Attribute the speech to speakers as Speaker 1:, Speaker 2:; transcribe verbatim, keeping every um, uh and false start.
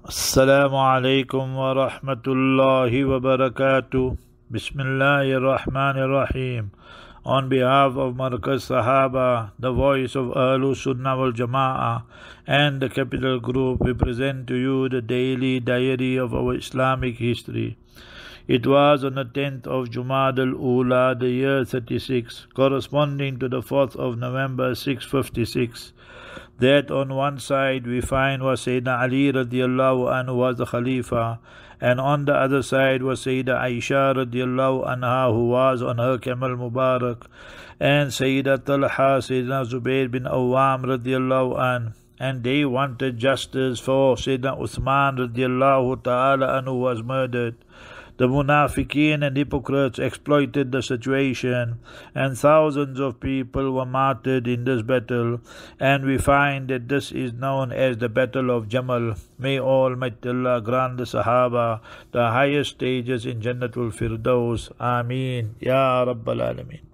Speaker 1: Assalamu alaikum wa rahmatullahi wa barakatuh. Bismillahir Rahmanir Rahim. On behalf of Markaz Sahaba, the voice of Ahlus Sunnah wal Jama'ah, and the Capital Group, we present to you the daily diary of our Islamic history. It was on the tenth of Jumad al-Ula, the year thirty-six, corresponding to the fourth of November six fifty-six, that on one side we find was Sayyidina Ali radiallahu anhu was the Khalifa, and on the other side was Sayyida Aisha radiallahu anha, who was on her camel Mubarak, and Sayyida Talha, Sayyidina Zubair bin Awam radiallahu anhu, and they wanted justice for Sayyidina Uthman radiallahu ta'ala anhu, who was murdered. The munafiqeen and hypocrites exploited the situation, and thousands of people were martyred in this battle, and we find that this is known as the Battle of Jamal. May Almighty Allah grant the Sahaba the highest stages in Jannatul Firdaus. Ameen. Ya Rabbal Alameen.